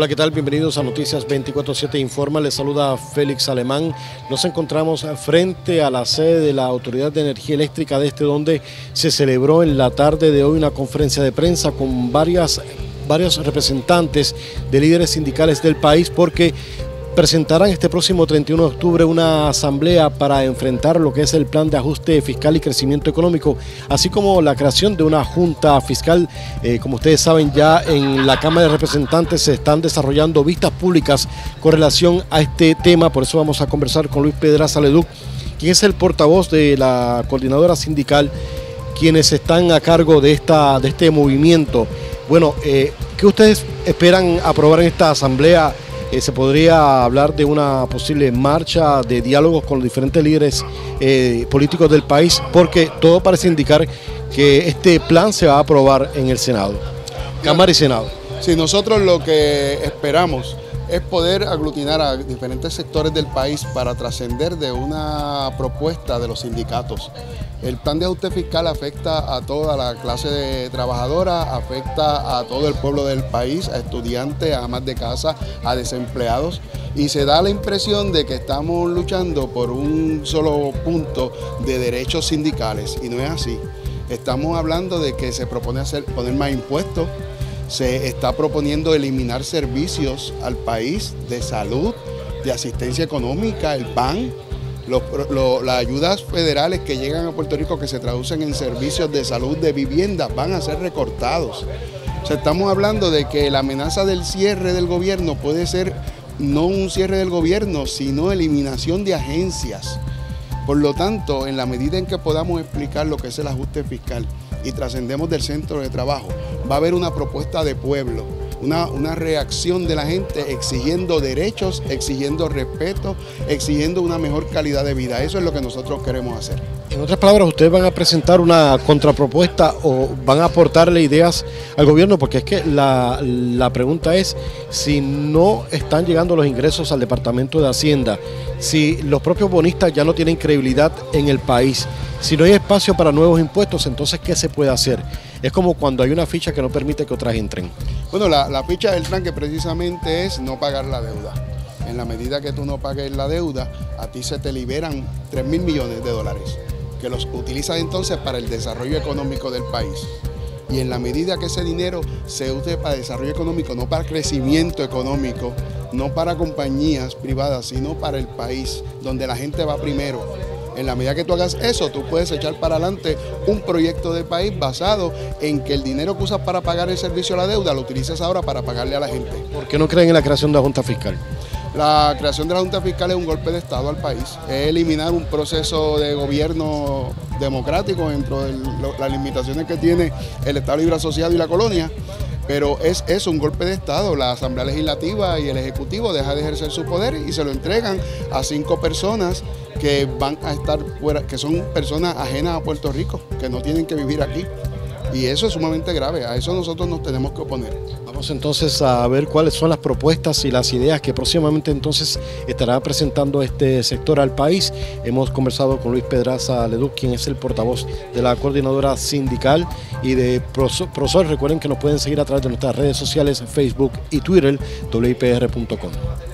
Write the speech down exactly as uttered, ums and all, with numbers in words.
Hola, ¿qué tal? Bienvenidos a Noticias veinticuatro siete Informa. Les saluda Félix Alemán. Nos encontramos frente a la sede de la Autoridad de Energía Eléctrica de Este, donde se celebró en la tarde de hoy una conferencia de prensa con varias, varios representantes de líderes sindicales del país, porque presentarán este próximo treinta y uno de octubre una asamblea para enfrentar lo que es el plan de ajuste fiscal y crecimiento económico, así como la creación de una junta fiscal. Eh, como ustedes saben, ya en la Cámara de Representantes se están desarrollando vistas públicas con relación a este tema. Por eso vamos a conversar con Luis Pedraza Leduc, quien es el portavoz de la coordinadora sindical, quienes están a cargo de, esta, de este movimiento. Bueno, eh, ¿qué ustedes esperan aprobar en esta asamblea? Eh, se podría hablar de una posible marcha de diálogos con los diferentes líderes eh, políticos del país, porque todo parece indicar que este plan se va a aprobar en el Senado, Cámara y Senado. Sí, nosotros lo que esperamos es poder aglutinar a diferentes sectores del país para trascender de una propuesta de los sindicatos. El plan de ajuste fiscal afecta a toda la clase de trabajadora, afecta a todo el pueblo del país, a estudiantes, a amas de casa, a desempleados, y se da la impresión de que estamos luchando por un solo punto de derechos sindicales, y no es así. Estamos hablando de que se propone hacer, poner más impuestos, se está proponiendo eliminar servicios al país de salud, de asistencia económica, el P A N, los, lo, las ayudas federales que llegan a Puerto Rico, que se traducen en servicios de salud, de vivienda, van a ser recortados. O sea, estamos hablando de que la amenaza del cierre del gobierno puede ser no un cierre del gobierno, sino eliminación de agencias. Por lo tanto, en la medida en que podamos explicar lo que es el ajuste fiscal y trascendemos del centro de trabajo, va a haber una propuesta de pueblo, una, una reacción de la gente exigiendo derechos, exigiendo respeto, exigiendo una mejor calidad de vida. Eso es lo que nosotros queremos hacer. En otras palabras, ¿ustedes van a presentar una contrapropuesta o van a aportarle ideas al gobierno? Porque es que la, la pregunta es, si no están llegando los ingresos al Departamento de Hacienda, si los propios bonistas ya no tienen credibilidad en el país, si no hay espacio para nuevos impuestos, entonces ¿qué se puede hacer? Es como cuando hay una ficha que no permite que otras entren. Bueno, la, la ficha del tranque precisamente es no pagar la deuda. En la medida que tú no pagues la deuda, a ti se te liberan tres mil millones de dólares, que los utilizas entonces para el desarrollo económico del país. Y en la medida que ese dinero se use para desarrollo económico, no para crecimiento económico, no para compañías privadas, sino para el país, donde la gente va primero. En la medida que tú hagas eso, tú puedes echar para adelante un proyecto de país basado en que el dinero que usas para pagar el servicio a la deuda lo utilices ahora para pagarle a la gente. ¿Por qué no creen en la creación de la Junta Fiscal? La creación de la Junta Fiscal es un golpe de Estado al país, es eliminar un proceso de gobierno democrático dentro de las limitaciones que tiene el Estado Libre Asociado y la colonia, pero es eso, un golpe de Estado. La Asamblea Legislativa y el Ejecutivo dejan de ejercer su poder y se lo entregan a cinco personas que van a estar fuera, que son personas ajenas a Puerto Rico, que no tienen que vivir aquí. Y eso es sumamente grave, a eso nosotros nos tenemos que oponer. Vamos entonces a ver cuáles son las propuestas y las ideas que próximamente entonces estará presentando este sector al país. Hemos conversado con Luis Pedraza Leduc, quien es el portavoz de la coordinadora sindical, y de Prosol. Recuerden que nos pueden seguir a través de nuestras redes sociales, Facebook y Twitter, w i p r punto com.